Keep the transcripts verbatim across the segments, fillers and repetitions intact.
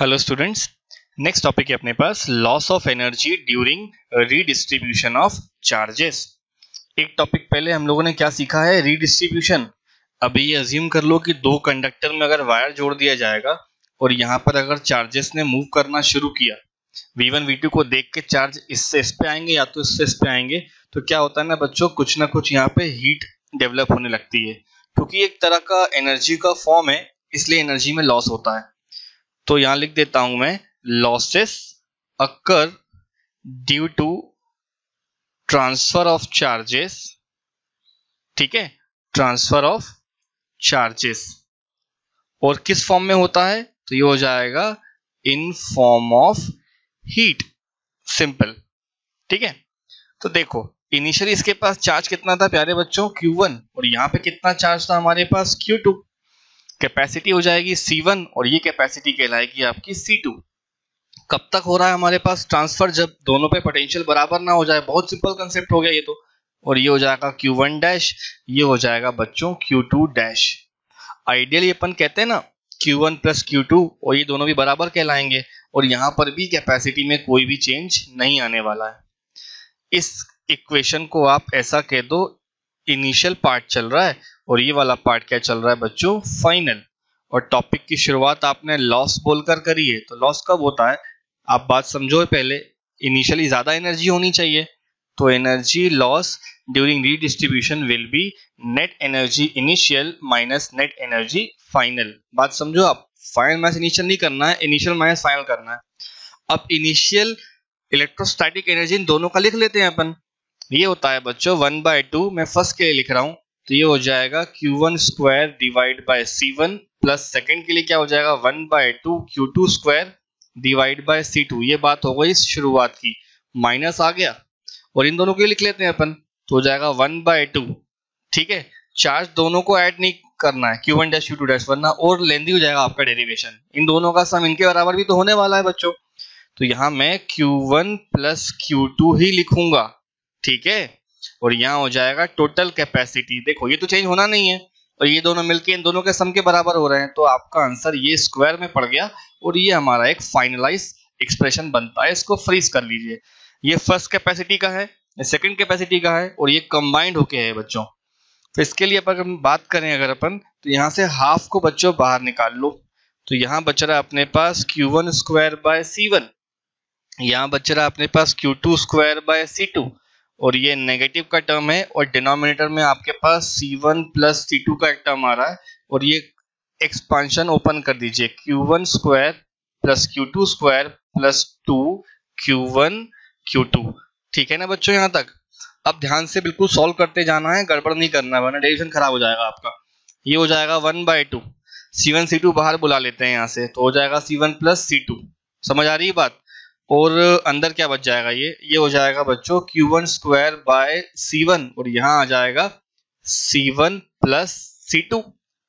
Hello students, next topic है अपने पास loss of energy during redistribution of charges. एक टॉपिक पहले हम लोगों ने क्या सीखा है, रीडिस्ट्रीब्यूशन। अभी ये अज्यूम कर लो कि दो कंडक्टर में अगर वायर जोड़ दिया जाएगा और यहाँ पर अगर चार्जेस ने मूव करना शुरू किया, वी वन वी टू को देख के चार्ज इससे इस पे आएंगे या तो इससे इस पे आएंगे, तो क्या होता है ना बच्चों, कुछ ना कुछ यहाँ पे हीट डेवलप होने लगती है, क्योंकि एक तरह का एनर्जी का फॉर्म है, इसलिए एनर्जी में लॉस होता है। तो यहां लिख देता हूं मैं, losses occur due to transfer of charges. ठीक है, ट्रांसफर ऑफ चार्जेस। और किस फॉर्म में होता है, तो ये हो जाएगा in form of heat. Simple. ठीक है, तो देखो इनिशियली इसके पास चार्ज कितना था प्यारे बच्चों, क्यू वन, और यहां पे कितना चार्ज था हमारे पास, क्यू टू। कैपेसिटी हो जाएगी सी वन और ये कैपेसिटी कहलाएगी आपकी सी टू। कब तक हो रहा है हमारे पास ट्रांसफर, जब दोनों पे पोटेंशियल बराबर ना हो जाए। बहुत सिंपल कंसेप्ट हो गया ये तो। और ये हो जाएगा क्यू वन डैश, ये हो जाएगा बच्चों क्यू टू डैश। आइडियली अपन कहते हैं ना Q one plus Q two, और ये दोनों भी बराबर कहलाएंगे, और यहाँ पर भी कैपेसिटी में कोई भी चेंज नहीं आने वाला है। इस इक्वेशन को आप ऐसा कह दो, इनिशियल पार्ट चल रहा है और ये वाला पार्ट क्या चल रहा है बच्चों, फाइनल। और टॉपिक की शुरुआत आपने लॉस बोलकर करी है, तो लॉस कब होता है आप बात समझो पहले। इनिशियली ज्यादा एनर्जी होनी चाहिए, तो energy loss during redistribution will be net energy initial minus net energy final. बात समझो आप, फाइनल माइनस इनिशियल नहीं करना है, इनिशियल माइनस फाइनल करना है। अब इनिशियल इलेक्ट्रोस्टैटिक एनर्जी इन दोनों का लिख लेते हैं अपन। ये होता है बच्चों वन बाय टू, मैं फर्स्ट के लिए लिख रहा हूं, तो ये हो जाएगा Q one square divide by C one, plus second के लिए क्या हो जाएगा one by two Q two square divide by C two. ये बात हो गई शुरुआत की, माइनस आ गया और इन दोनों के लिए लिख लेते हैं अपन, तो हो जाएगा वन बाय टू। ठीक है, चार्ज दोनों को ऐड नहीं करना है, Q one dash Q two dash, वरना और लेंदी हो जाएगा आपका डेरिवेशन। इन दोनों का सम इनके बराबर भी तो होने वाला है बच्चों, तो यहां मैं Q one plus Q two ही लिखूंगा। ठीक है, और यहाँ हो जाएगा टोटल कैपेसिटी। देखो ये तो चेंज होना नहीं है, और ये दोनों मिलके इन दोनों के सम के बराबर हो रहे हैं, तो आपका आंसर ये स्क्वायर में पड़ गया और ये हमारा एक फाइनलाइज एक्सप्रेशन बनता है। इसको फ्रीज कर लीजिए। ये फर्स्ट कैपेसिटी का है, ये सेकंड कैपेसिटी का है, और ये कंबाइंड होके है बच्चों। तो इसके लिए अपन बात करें अगर अपन, तो यहाँ से हाफ को बच्चों बाहर निकाल लो, तो यहाँ बच रहा है अपने पास Q one square by C one, यहाँ बच रहा है अपने पास Q two square by C two, और ये नेगेटिव का टर्म है, और डिनोमिनेटर में आपके पास C one plus C two का एक टर्म आ रहा है, और ये एक्सपांशन ओपन कर दीजिए, Q one square plus Q two square plus two Q one Q two. ठीक है ना बच्चों यहाँ तक। अब ध्यान से बिल्कुल सॉल्व करते जाना है, गड़बड़ नहीं करना है वरना डेरिवेशन खराब हो जाएगा आपका। ये हो जाएगा one by two, C one C two बाहर बुला लेते हैं यहाँ से, तो हो जाएगा C one plus C two. समझ आ रही है बात। और अंदर क्या बच जाएगा, ये ये हो जाएगा बच्चों Q one square by C one, और यहाँ आ जाएगा C one plus C two.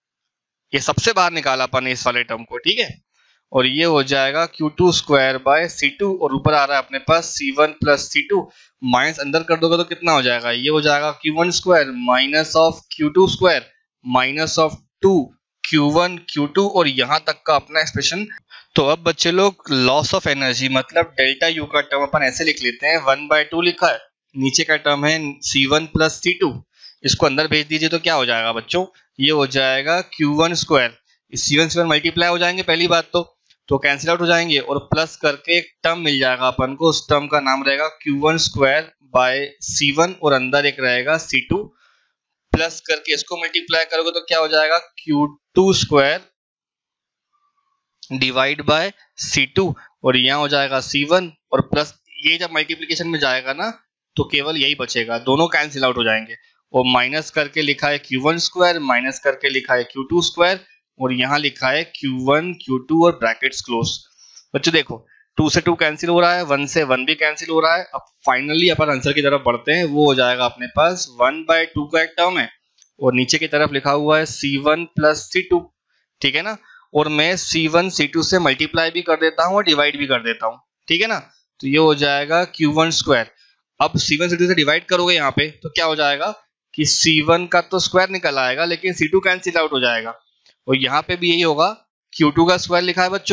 ये सबसे बाहर निकाला अपन इस वाले टर्म को। ठीक है, और ये हो जाएगा Q two square by C two, और ऊपर आ रहा है अपने पास C one plus C two. Minus अंदर कर दोगे तो कितना हो जाएगा, ये हो जाएगा Q one square minus of Q two square minus of two Q one Q two, और यहाँ तक का अपना एक्सप्रेशन। तो अब बच्चे लोग लॉस ऑफ एनर्जी मतलब डेल्टा यू का टर्म अपन ऐसे लिख लेते हैं, वन बाय टू लिखा है, नीचे का टर्म है C one plus C two, इसको अंदर भेज दीजिए तो क्या हो जाएगा बच्चों, ये हो जाएगा Q one square, C one square multiply हो जाएंगे पहली बात तो तो कैंसिल आउट हो जाएंगे, और प्लस करके एक टर्म मिल जाएगा अपन को, उस टर्म का नाम रहेगा Q one square by C one, और अंदर एक रहेगा सी टू, प्लस करके इसको मल्टीप्लाई करोगे तो क्या हो जाएगा Q two square divide by C two, और यहाँ हो जाएगा सी वन, और प्लस ये जब मल्टीप्लिकेशन में जाएगा ना तो केवल यही बचेगा, दोनों कैंसिल आउट हो जाएंगे, और माइनस करके लिखा है क्यू वन स्क्वायर, माइनस करके लिखा है क्यू टू स्क्वायर, और यहाँ लिखा है क्यू वन क्यू टू और ब्रैकेट्स क्लोज। बच्चों देखो टू से टू कैंसिल हो रहा है, वन से वन भी कैंसिल हो रहा है। अब फाइनली अपन आंसर की तरफ बढ़ते हैं, वो हो जाएगा अपने पास वन बाय टू का एक टर्म है, और नीचे की तरफ लिखा हुआ है C one plus C two. ठीक है ना, और मैं सी वन सी टू से मल्टीप्लाई भी कर देता हूँ और डिवाइड भी कर देता हूँ। ठीक है ना, तो ये हो जाएगा क्यू वन स्क्वायर। अब सी वन सी टू से डिवाइड करोगे यहाँ पे तो क्या हो जाएगा कि सी वन का तो स्क्वायर निकल आएगा, लेकिन सी टू कैंसिल आउट हो जाएगा, और यहाँ पे भी यही होगा, क्यू टू का स्क्वायर लिखा है बच्चों,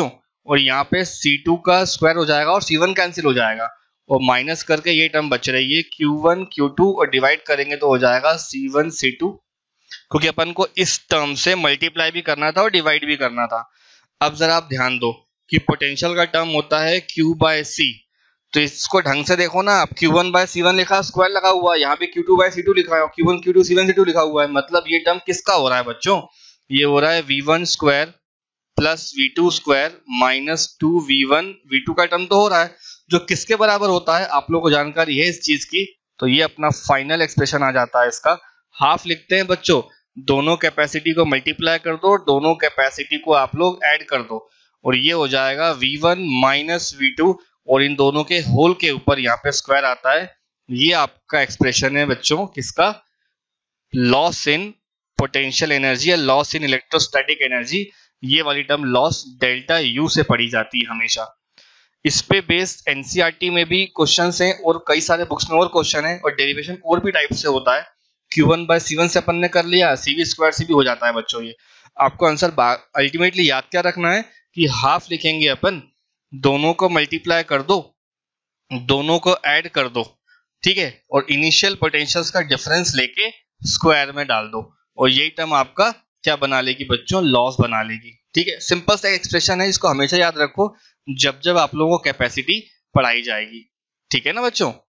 और यहाँ पे सी टू का स्क्वायर हो जाएगा और सी वन कैंसिल हो जाएगा और माइनस करके ये टर्म बच रही है क्यू वन क्यू टू और डिवाइड करेंगे तो हो जाएगा सी वन सी टू, क्योंकि अपन को इस टर्म से मल्टीप्लाई भी करना था और डिवाइड भी करना था। अब जरा आप ध्यान दो कि पोटेंशियल का टर्म होता है Q बाय सी, तो इसको ढंग से देखो ना, अब Q one by C one लिखा स्क्वायर लगा हुआ है, यहाँ पे Q two by C two लिखा है और Q one Q two C one C two लिखा हुआ है, मतलब ये टर्म किसका हो रहा है बच्चों? ये हो रहा है V one square plus V two square minus two V one, V two का टर्म तो हो रहा है जो किसके बराबर होता है, आप लोगों को जानकारी है इस चीज की, तो ये अपना फाइनल एक्सप्रेशन आ जाता है। इसका हाफ लिखते हैं बच्चों, दोनों कैपेसिटी को मल्टीप्लाई कर दो, दोनों कैपेसिटी को आप लोग ऐड कर दो और ये हो जाएगा V one minus V two और इन दोनों के होल के ऊपर यहाँ पे स्क्वायर आता है। ये आपका एक्सप्रेशन है बच्चों किसका? लॉस इन पोटेंशियल एनर्जी या लॉस इन इलेक्ट्रोस्टैटिक एनर्जी। ये वाली टर्म लॉस डेल्टा यू से पढ़ी जाती है हमेशा। इस पे बेस्ड एनसीईआरटी में भी क्वेश्चंस हैं और कई सारे बुक्स में और क्वेश्चन हैं और डेरिवेशन और भी टाइप से होता है। Q one by C one से अपन ने कर लिया, सी वी स्क्वायर से भी हो जाता है बच्चों। ये आपको आंसर अल्टीमेटली याद क्या रखना है कि हाफ लिखेंगे अपन, दोनों को मल्टीप्लाई कर दो, दोनों को ऐड कर दो, ठीक है, और इनिशियल पोटेंशियल्स का डिफरेंस लेके स्क्वायर में डाल दो और यही टर्म आपका क्या बना लेगी बच्चों? लॉस बना लेगी। ठीक है, सिंपल सा एक्सप्रेशन है, इसको हमेशा याद रखो जब जब आप लोगों को कैपेसिटी पढ़ाई जाएगी। ठीक है ना बच्चों?